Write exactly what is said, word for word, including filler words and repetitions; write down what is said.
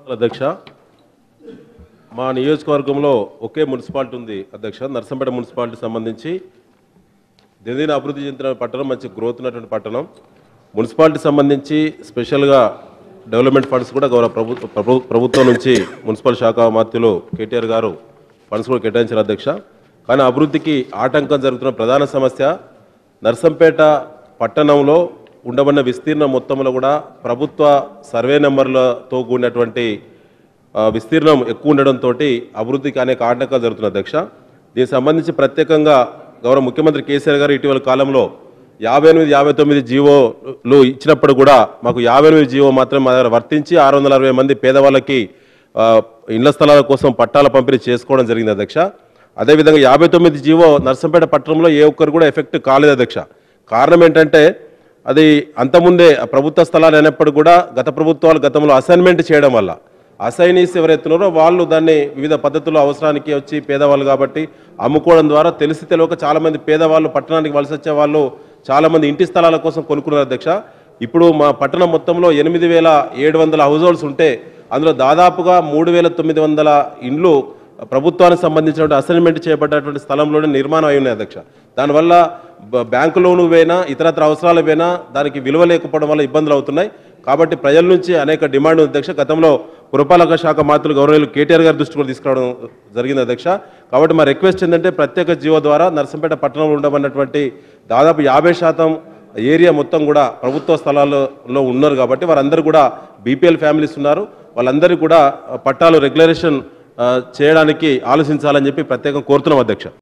అధ్యక్ష, మా నియోజకవర్గంలో ఒకే మున్సిపాలిటీ ఉంది అధ్యక్ష. నర్సంపేట మున్సిపాలిటీ సంబంధించి దినదిన అభివృద్ధి చెందిన పట్టణం, మంచి గ్రోత్ ఉన్నటువంటి పట్టణం. మున్సిపాలిటీ సంబంధించి స్పెషల్గా డెవలప్మెంట్ ఫండ్స్ కూడా గౌరవ ప్రభు ప్రభుత్వం నుంచి మున్సిపల్ శాఖ మంత్రులు కేటీఆర్ గారు ఫండ్స్ కూడా కేటాయించారు అధ్యక్ష. కానీ అభివృద్ధికి ఆటంకం జరుగుతున్న ప్రధాన సమస్య నర్సంపేట పట్టణంలో ఉండబడిన విస్తీర్ణ మొత్తంలో కూడా ప్రభుత్వ సర్వే నెంబర్లతో కూడినటువంటి విస్తీర్ణం ఎక్కువ ఉండడంతో అభివృద్ధికి అనేక ఆటంకాలు జరుగుతున్న అధ్యక్ష. దీనికి సంబంధించి ప్రత్యేకంగా గౌరవ ముఖ్యమంత్రి కేసీఆర్ గారు ఇటీవల కాలంలో యాభై ఎనిమిది యాభై తొమ్మిది జీవోలు ఇచ్చినప్పుడు కూడా మాకు యాభై ఎనిమిది జీవో మాత్రం మా దగ్గర వర్తించి ఆరు వందల అరవై మంది పేదవాళ్ళకి ఇళ్ల స్థలాల కోసం పట్టాల పంపిణీ చేసుకోవడం జరిగింది అధ్యక్ష. అదేవిధంగా యాభై తొమ్మిది జీవో నర్సంపేట పట్టణంలో ఏ ఒక్కరు కూడా ఎఫెక్ట్ కాలేదు అధ్యక్ష. కారణం ఏంటంటే అది అంతకుముందే ప్రభుత్వ స్థలాలు అయినప్పుడు కూడా గత ప్రభుత్వాలు గతంలో అసైన్మెంట్ చేయడం వల్ల అసైనీస్ ఎవరైతున్నారో వాళ్ళు దాన్ని వివిధ పద్ధతుల్లో అవసరానికి వచ్చి పేదవాళ్ళు కాబట్టి అమ్ముకోవడం ద్వారా తెలిసి తెలియక చాలామంది పేదవాళ్ళు పట్టణానికి వలస వచ్చే వాళ్ళు చాలామంది ఇంటి స్థలాల కోసం కొనుక్కున్నారు అధ్యక్ష. ఇప్పుడు మా పట్టణం మొత్తంలో ఎనిమిది వేల ఏడు వందల హౌస్ హోల్డ్స్ ఉంటే అందులో దాదాపుగా మూడు వేల తొమ్మిది వందల ఇండ్లు ప్రభుత్వానికి సంబంధించినటువంటి అసైన్మెంట్ చేయబడ్డటువంటి స్థలంలోనే నిర్మాణం అయి ఉన్నాయి అధ్యక్ష. దానివల్ల బ్యాంకు లోను పోయినా ఇతరత్ర అవసరాలు పోయినా దానికి విలువ లేకపోవడం వల్ల ఇబ్బందులు అవుతున్నాయి. కాబట్టి ప్రజల నుంచి అనేక డిమాండ్ ఉంది అధ్యక్ష. గతంలో పురపాలక శాఖ మంత్రులు గౌరవులు కేటీఆర్ గారి దృష్టి కూడా తీసుకురావడం జరిగింది అధ్యక్ష. కాబట్టి మా రిక్వెస్ట్ ఏంటంటే ప్రత్యేక జీవో ద్వారా నర్సంపేట పట్టణంలో ఉండబడినటువంటి దాదాపు యాభై శాతం ఏరియా మొత్తం కూడా ప్రభుత్వ స్థలాల్లో ఉన్నారు కాబట్టి వారందరూ కూడా బీపీఎల్ ఫ్యామిలీస్ ఉన్నారు. వాళ్ళందరికీ కూడా పట్టాలు రెగ్యులరేషన్ చేయడానికి ఆలోచించాలని చెప్పి ప్రత్యేకంగా కోరుతున్నాం అధ్యక్ష.